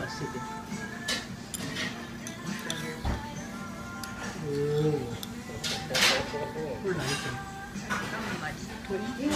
らしてて。おお。これ何ですか。 ガンバリ。 鳥。